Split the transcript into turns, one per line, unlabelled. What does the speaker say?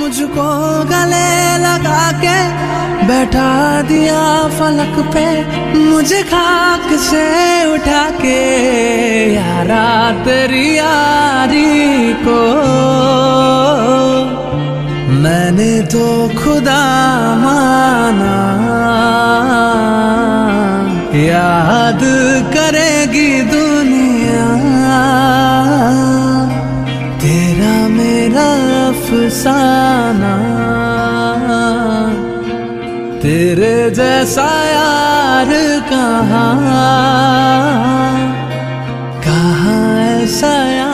मुझको गले लगा के बैठा दिया फलक पे, मुझे खाक से उठा के यारा तेरी यारी को। मैंने तो खुदा माना, याद करेगी दुनिया तेरा मेरा अफसाना। तेरे जैसा यार कहाँ ऐसा यार।